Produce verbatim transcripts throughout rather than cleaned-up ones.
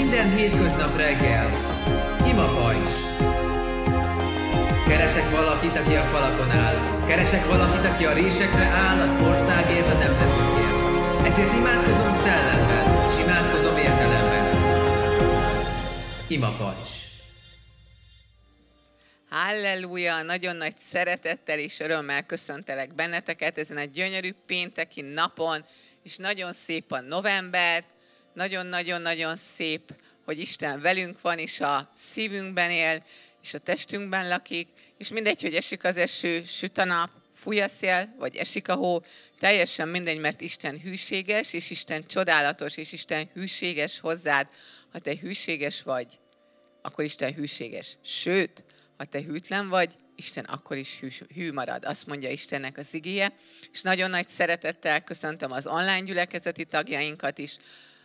Minden hétköznap reggel. Ima Pajzs. Keresek valakit, aki a falakon áll. Keresek valakit, aki a résekre áll, az országért, a nemzetükért. Ezért imádkozom szellemben, és imádkozom értelemben. Ima Pajzs. Halleluja! Nagyon nagy szeretettel és örömmel köszöntelek benneteket ezen a gyönyörű pénteki napon, és nagyon szép a november, nagyon-nagyon-nagyon szép, hogy Isten velünk van, és a szívünkben él, és a testünkben lakik, és mindegy, hogy esik az eső, süt a nap, fúj a szél, vagy esik a hó, teljesen mindegy, mert Isten hűséges, és Isten csodálatos, és Isten hűséges hozzád. Ha te hűséges vagy, akkor Isten hűséges. Sőt, ha te hűtlen vagy, Isten akkor is hű, hű marad. Azt mondja Istennek az igéje. És nagyon nagy szeretettel köszöntöm az online gyülekezeti tagjainkat is.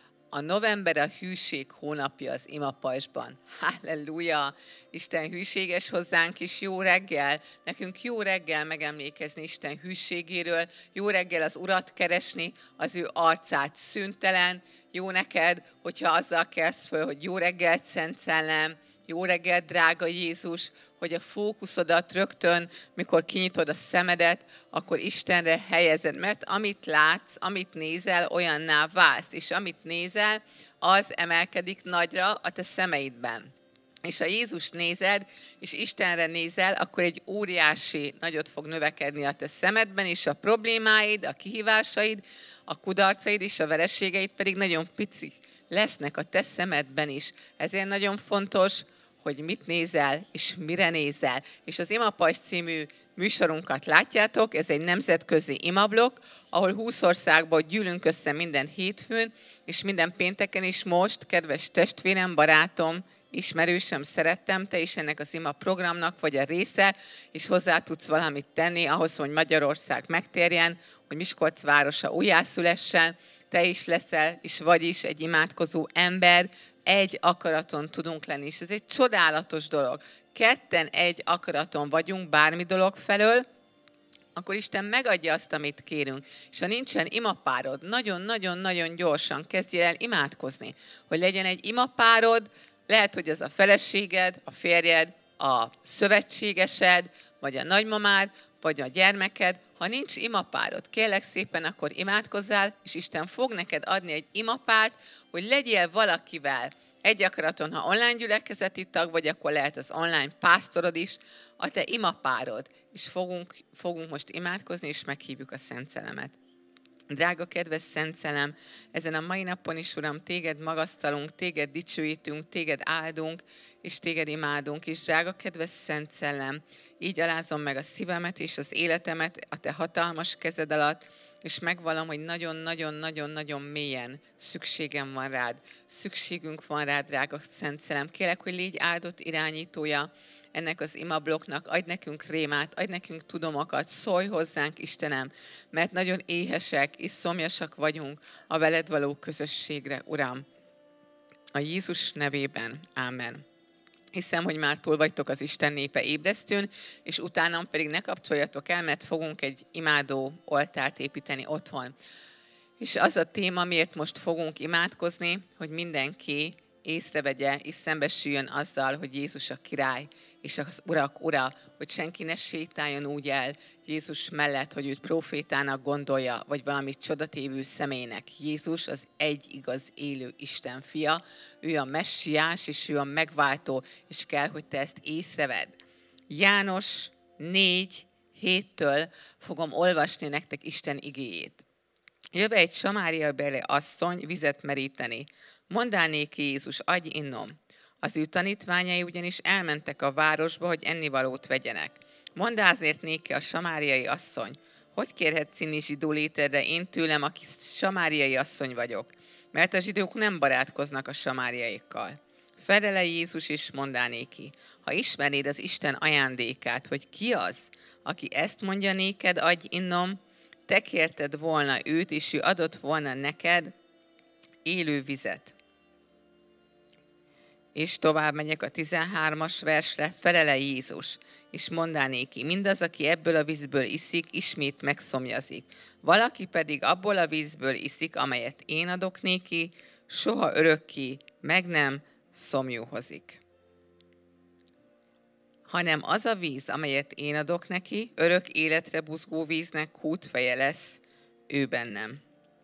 A november a hűség hónapja az Ima Pajzsban. Halleluja! Isten hűséges hozzánk is. Jó reggel! Nekünk jó reggel megemlékezni Isten hűségéről. Jó reggel az Urat keresni, az ő arcát szüntelen. Jó neked, hogyha azzal kezd föl, hogy jó reggelt, Szent Szellem, jó reggelt, drága Jézus, hogy a fókuszodat rögtön, mikor kinyitod a szemedet, akkor Istenre helyezed. Mert amit látsz, amit nézel, olyanná válsz. És amit nézel, az emelkedik nagyra a te szemeidben. És ha Jézus nézed, és Istenre nézel, akkor egy óriási nagyot fog növekedni a te szemedben, és a problémáid, a kihívásaid, a kudarcaid és a vereségeid pedig nagyon picik lesznek a te szemedben is. Ezért nagyon fontos, hogy mit nézel, és mire nézel. És az Ima Pajzs című műsorunkat látjátok, ez egy nemzetközi imablok, ahol húsz országból gyűlünk össze minden hétfőn, és minden pénteken is most, kedves testvérem, barátom, ismerősöm, szerettem, te is ennek az ima programnak vagy a része, és hozzá tudsz valamit tenni ahhoz, hogy Magyarország megtérjen, hogy Miskolc városa újjászülessen, te is leszel, és vagy is egy imádkozó ember, egy akaraton tudunk lenni, és ez egy csodálatos dolog. Ketten egy akaraton vagyunk bármi dolog felől, akkor Isten megadja azt, amit kérünk. És ha nincsen imapárod, nagyon-nagyon-nagyon gyorsan kezdjél el imádkozni, hogy legyen egy imapárod, lehet, hogy az a feleséged, a férjed, a szövetségesed, vagy a nagymamád, vagy a gyermeked. Ha nincs imapárod, kérlek szépen, akkor imádkozzál, és Isten fog neked adni egy imapárt, hogy legyél valakivel egy akaraton, ha online gyülekezeti tag vagy, akkor lehet az online pásztorod is, a te imapárod. És fogunk, fogunk most imádkozni, és meghívjuk a Szent Szellemet. Drága kedves Szent Szellem, ezen a mai napon is, Uram, téged magasztalunk, téged dicsőítünk, téged áldunk, és téged imádunk. És drága kedves Szent Szellem, így alázom meg a szívemet és az életemet a te hatalmas kezed alatt, és megvallom, hogy nagyon-nagyon-nagyon-nagyon mélyen szükségem van rád. Szükségünk van rád, drága Szent Szellem. Kérlek, hogy légy áldott irányítója ennek az imabloknak, adj nekünk rémát, adj nekünk tudomokat, szólj hozzánk, Istenem, mert nagyon éhesek és szomjasak vagyunk a veled való közösségre, Uram. A Jézus nevében. Ámen. Hiszem, hogy már túl vagytok az Isten népe ébresztőn, és utána pedig ne kapcsoljatok el, mert fogunk egy imádó oltárt építeni otthon. És az a téma, miért most fogunk imádkozni, hogy mindenki észrevegye és szembesüljön azzal, hogy Jézus a király, és az urak ura, hogy senki ne sétáljon úgy el Jézus mellett, hogy őt profétának gondolja, vagy valami csodatévő személynek. Jézus az egy igaz élő Isten fia, ő a messiás, és ő a megváltó, és kell, hogy te ezt észrevedd. János négy héttől fogom olvasni nektek Isten igéjét. Jöve egy samáriabeli asszony vizet meríteni. Mondá néki Jézus, adj innom. Az ő tanítványai ugyanis elmentek a városba, hogy ennivalót vegyenek. Mondá azért néki a samáriai asszony, hogy kérhetsz inni zsidó létedre én tőlem, aki samáriai asszony vagyok? Mert a zsidók nem barátkoznak a samáriaikkal. Fedele Jézus és mondá néki, ha ismernéd az Isten ajándékát, hogy ki az, aki ezt mondja néked, adj innom, te kérted volna őt, és ő adott volna neked élő vizet. És tovább megyek a tizenhármas versre, felele Jézus, és mondá néki, mindaz, aki ebből a vízből iszik, ismét megszomjazik. Valaki pedig abból a vízből iszik, amelyet én adok néki, soha örökké meg nem szomjúhozik. Hanem az a víz, amelyet én adok neki, örök életre buzgó víznek kútfeje lesz ő bennem.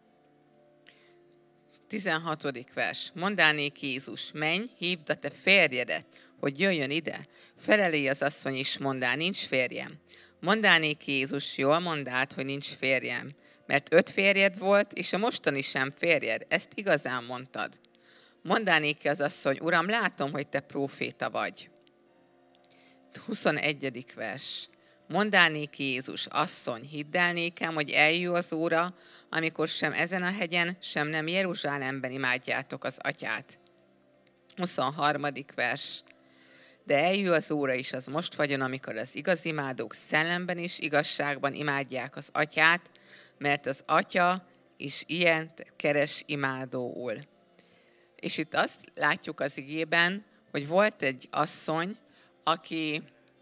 tizenhatodik vers. Mondánék Jézus, menj, hívd a te férjedet, hogy jöjjön ide. Felelé az asszony is, mondá, nincs férjem. Mondánék Jézus, jól mondád, hogy nincs férjem, mert öt férjed volt, és a mostani sem férjed, ezt igazán mondtad. Mondánék az asszony, Uram, látom, hogy te próféta vagy. huszonegyedik vers. Mondánék Jézus, asszony, hidd el nékem, hogy eljő az óra, amikor sem ezen a hegyen, sem nem Jeruzsálemben imádjátok az atyát. huszonharmadik vers. De eljő az óra is, az most vagyon, amikor az igaz imádók szellemben és igazságban imádják az atyát, mert az atya is ilyen keres imádóul. És itt azt látjuk az igében, hogy volt egy asszony, aki,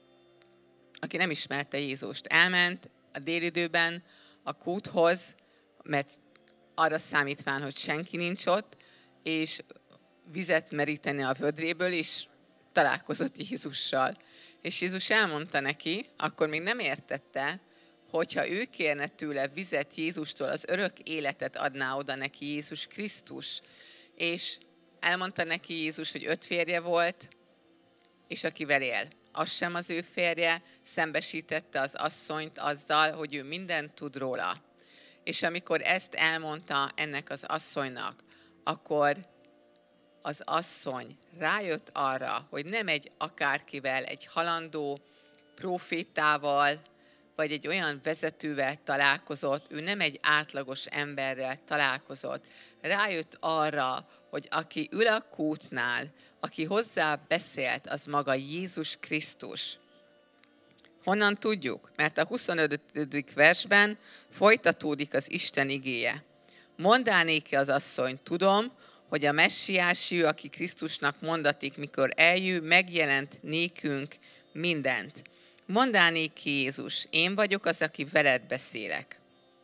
aki nem ismerte Jézust. Elment a délidőben a kúthoz, mert arra számítván, hogy senki nincs ott, és vizet meríteni a vödréből, és találkozott Jézussal. És Jézus elmondta neki, akkor még nem értette, hogyha ő kérne tőle vizet Jézustól, az örök életet adná oda neki Jézus Krisztus. És elmondta neki Jézus, hogy öt férje volt, és akivel él. Az sem az ő férje, szembesítette az asszonyt azzal, hogy ő mindent tud róla. És amikor ezt elmondta ennek az asszonynak, akkor az asszony rájött arra, hogy nem egy akárkivel, egy halandó prófétával, vagy egy olyan vezetővel találkozott, ő nem egy átlagos emberrel találkozott. Rájött arra, hogy aki ül a kútnál, aki hozzá beszélt, az maga Jézus Krisztus. Honnan tudjuk? Mert a huszonötödik versben folytatódik az Isten igéje. Mondánék az asszony, tudom, hogy a messiás jő, aki Krisztusnak mondatik, mikor eljő, megjelent nékünk mindent. Mondánék ki Jézus, én vagyok az, aki veled beszélek.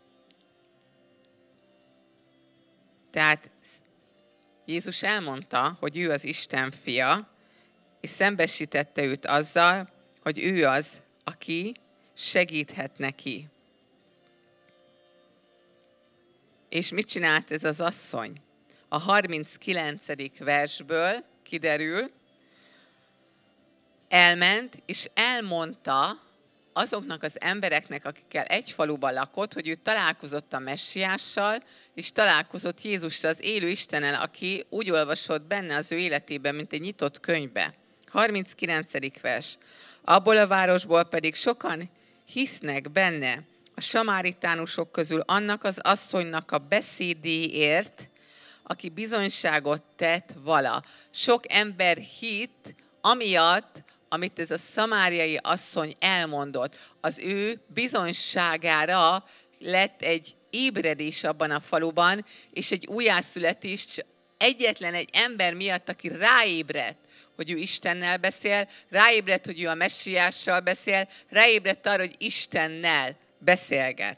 Tehát Jézus elmondta, hogy ő az Isten fia, és szembesítette őt azzal, hogy ő az, aki segíthet neki. És mit csinált ez az asszony? A harminckilencedik versből kiderül, elment, és elmondta azoknak az embereknek, akikkel egy faluban lakott, hogy ő találkozott a messiással, és találkozott Jézussal, az élő Istennel, aki úgy olvasott benne az ő életében, mint egy nyitott könyvbe. harminckilencedik vers. Abból a városból pedig sokan hisznek benne a samaritánusok közül annak az asszonynak a beszédéért, aki bizonyságot tett vala. Sok ember hitt, amiatt, amit ez a szamáriai asszony elmondott. Az ő bizonyságára lett egy ébredés abban a faluban, és egy újjászületés egyetlen egy ember miatt, aki ráébredt, hogy ő Istennel beszél, ráébredt, hogy ő a messiással beszél, ráébredt arra, hogy Istennel beszélget.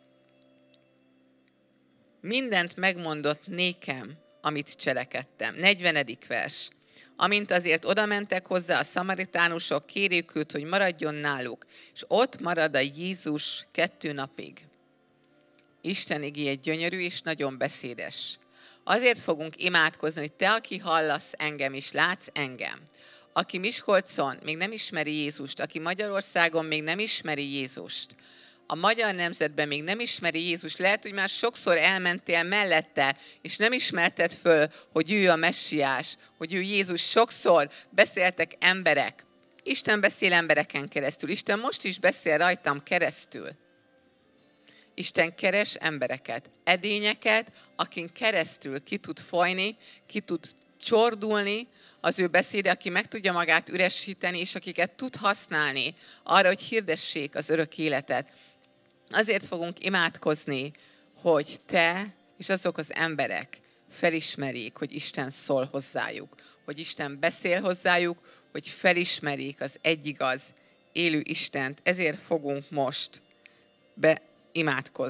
Mindent megmondott nékem, amit cselekedtem. negyvenedik vers. Amint azért odamentek hozzá a szamaritánusok, kérjük őt, hogy maradjon náluk, és ott marad a Jézus kettő napig. Isten igéje gyönyörű és nagyon beszédes. Azért fogunk imádkozni, hogy te, aki hallasz engem és látsz engem, aki Miskolcon még nem ismeri Jézust, aki Magyarországon még nem ismeri Jézust, a magyar nemzetben még nem ismeri Jézus, lehet, hogy már sokszor elmentél mellette, és nem ismerted föl, hogy ő a messiás, hogy ő Jézus. Sokszor beszéltek emberek. Isten beszél embereken keresztül. Isten most is beszél rajtam keresztül. Isten keres embereket, edényeket, akin keresztül ki tud folyni, ki tud csordulni az ő beszéde, aki meg tudja magát üresíteni, és akiket tud használni arra, hogy hirdessék az örök életet. Azért fogunk imádkozni, hogy te és azok az emberek felismerjék, hogy Isten szól hozzájuk, hogy Isten beszél hozzájuk, hogy felismerjék az egyigaz, élő Istent. Ezért fogunk most beimádkozni.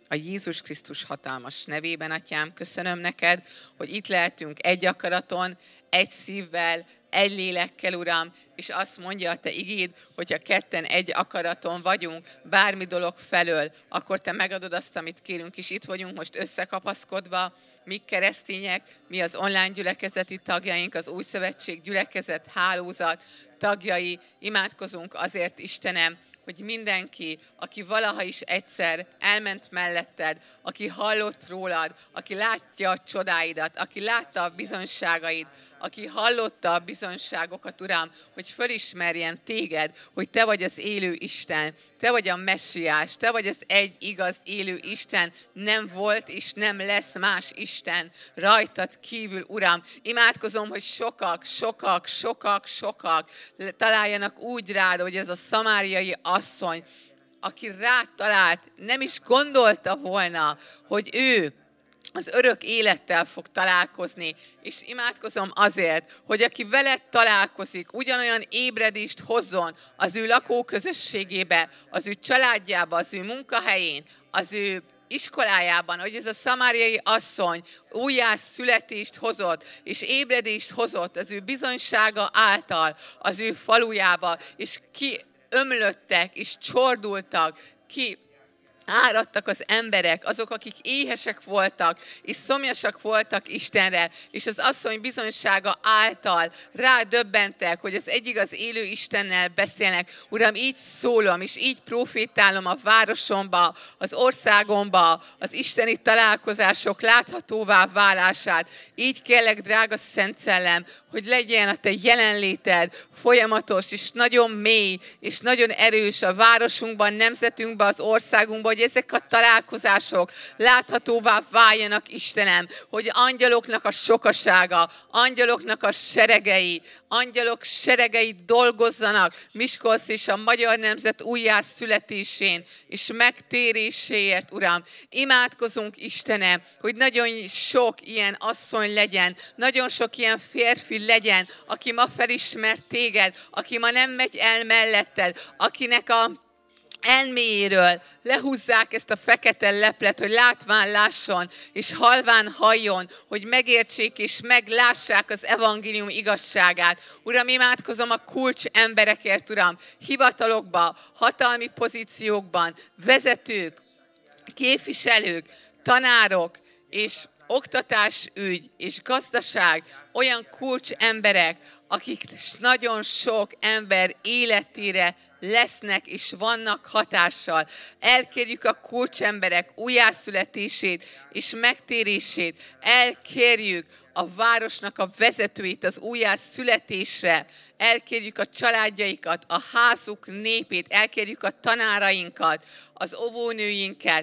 a Jézus Krisztus hatalmas nevében, Atyám, köszönöm neked, hogy itt lehetünk egy akaraton, egy szívvel, egy lélekkel, Uram, és azt mondja a te igéd, hogyha ketten egy akaraton vagyunk, bármi dolog felől, akkor te megadod azt, amit kérünk, és itt vagyunk most összekapaszkodva, mi keresztények, mi az online gyülekezeti tagjaink, az Új Szövetség gyülekezet hálózat tagjai, imádkozunk azért, Istenem, hogy mindenki, aki valaha is egyszer elment melletted, aki hallott rólad, aki látja a csodáidat, aki látta a bizonyságaid, aki hallotta a bizonyságokat, Uram, hogy fölismerjen téged, hogy te vagy az élő Isten, te vagy a messiás, te vagy az egy igaz élő Isten, nem volt és nem lesz más Isten rajtad kívül, Uram. Imádkozom, hogy sokak, sokak, sokak, sokak találjanak úgy rád, hogy ez a szamáriai asszony, aki rád talált, nem is gondolta volna, hogy ő az örök élettel fog találkozni, és imádkozom azért, hogy aki veled találkozik, ugyanolyan ébredést hozzon az ő lakóközösségébe, az ő családjába, az ő munkahelyén, az ő iskolájában, hogy ez a szamáriai asszony újjászületést hozott, és ébredést hozott az ő bizonysága által az ő falujába, és ki ömlöttek, és csordultak, ki áradtak az emberek, azok, akik éhesek voltak, és szomjasak voltak Istenre, és az asszony bizonysága által rádöbbentek, hogy az egyik az élő Istennel beszélnek. Uram, így szólom, és így profétálom a városomba, az országomba, az isteni találkozások láthatóvá válását. Így kérlek, drága Szent Szellem, hogy legyen a te jelenléted folyamatos, és nagyon mély, és nagyon erős a városunkban, nemzetünkben, az országunkban, hogy ezek a találkozások láthatóvá váljanak, Istenem, hogy angyaloknak a sokasága, angyaloknak a seregei, angyalok seregei dolgozzanak Miskolc és a magyar nemzet újjászületésén és megtéréséért, Uram. Imádkozunk, Istenem, hogy nagyon sok ilyen asszony legyen, nagyon sok ilyen férfi legyen, aki ma felismert téged, aki ma nem megy el melletted, akinek a elméjéről lehúzzák ezt a fekete leplet, hogy látván lásson, és halván halljon, hogy megértsék és meglássák az evangélium igazságát. Uram, imádkozom a kulcs emberekért, Uram, hivatalokban, hatalmi pozíciókban, vezetők, képviselők, tanárok, és oktatásügy és gazdaság, olyan kulcs emberek, akik nagyon sok ember életére lesznek és vannak hatással. Elkérjük a kulcsemberek újjászületését és megtérését. Elkérjük a városnak a vezetőit az újjászületésre. Elkérjük a családjaikat, a házuk népét. Elkérjük a tanárainkat, az óvónőinket,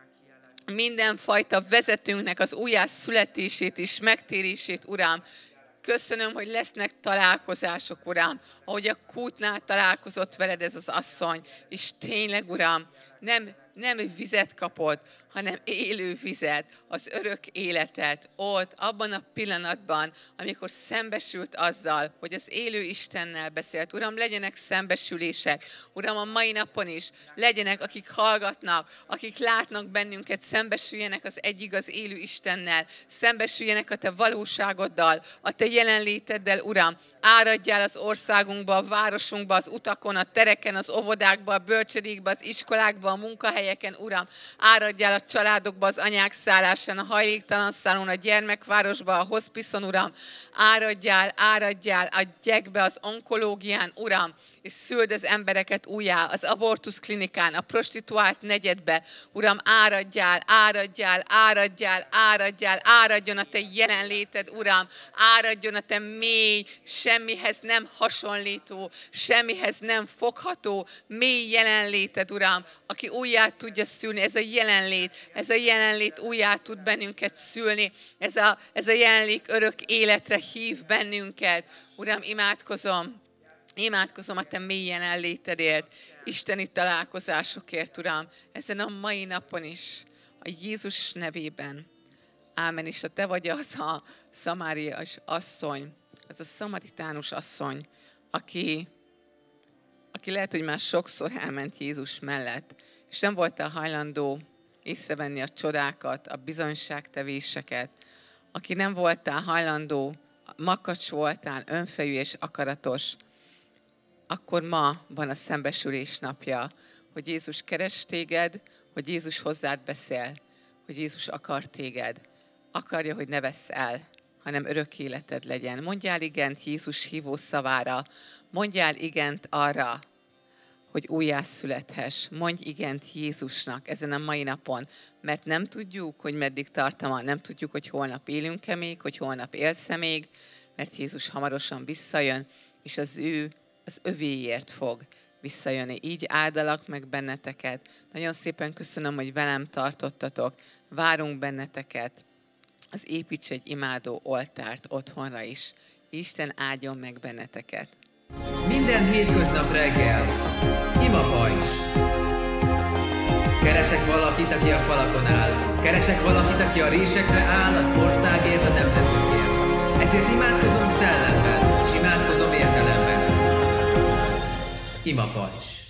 mindenfajta vezetőnknek az újjászületését és megtérését, Uram. Köszönöm, hogy lesznek találkozások, Uram, ahogy a kútnál találkozott veled ez az asszony, és tényleg, Uram, nem, nem vizet kapott, hanem élő vizet, az örök életet ott, abban a pillanatban, amikor szembesült azzal, hogy az élő Istennel beszélt. Uram, legyenek szembesülések. Uram, a mai napon is legyenek, akik hallgatnak, akik látnak bennünket, szembesüljenek az egyik az élő Istennel, szembesüljenek a te valóságoddal, a te jelenléteddel, Uram. Áradjál az országunkba, a városunkba, az utakon, a tereken, az óvodákba, a bölcsödékba, az iskolákba, a munkahelyeken, Uram. Áradjál a családokba, az anyák szállásán, a hajléktalan szálon, a gyermekvárosba, a hospiszon, Uram. Áradjál, áradjál a gyekbe, az onkológián, Uram, és szüld az embereket újjá, az abortusz klinikán, a prostituált negyedbe. Uram, áradjál, áradjál, áradjál, áradjál, áradjon a te jelenléted, Uram, áradjon a te mély, semmihez nem hasonlító, semmihez nem fogható, mély jelenléted, Uram, aki újjá tudja szülni. Ez a jelenlét, ez a jelenlét újjá tud bennünket szülni, ez a, ez a jelenlét örök életre hív bennünket. Uram, imádkozom, imádkozom a te mély jelenlétedért, isteni találkozásokért, Uram, ezen a mai napon is, a Jézus nevében. Ámen, és a te vagy az a szamáriás asszony, az a szamaritánus asszony, aki, aki lehet, hogy már sokszor elment Jézus mellett, és nem voltál hajlandó észrevenni a csodákat, a bizonyságtevéseket, aki nem voltál hajlandó, makacs voltál, önfejű és akaratos, akkor ma van a szembesülés napja, hogy Jézus keres téged, hogy Jézus hozzád beszél, hogy Jézus akar téged. Akarja, hogy ne vessz el, hanem örök életed legyen. Mondjál igent Jézus hívó szavára, mondjál igent arra, hogy újjászülethess. Mondj igent Jézusnak ezen a mai napon, mert nem tudjuk, hogy meddig tartama, nem tudjuk, hogy holnap élünk-e még, hogy holnap élsz-e még, mert Jézus hamarosan visszajön, és az ő, az övéért fog visszajönni. Így áldalak meg benneteket. Nagyon szépen köszönöm, hogy velem tartottatok. Várunk benneteket. Az építs egy imádó oltárt otthonra is. Isten áldjon meg benneteket. Minden hétköznap reggel, imapajzs. Keresek valakit, aki a falakon áll. Keresek valakit, aki a résekre áll, az országért, a nemzetükért. Ezért imádkozom szellemben, és imádkozom értelemben. Imapajzs.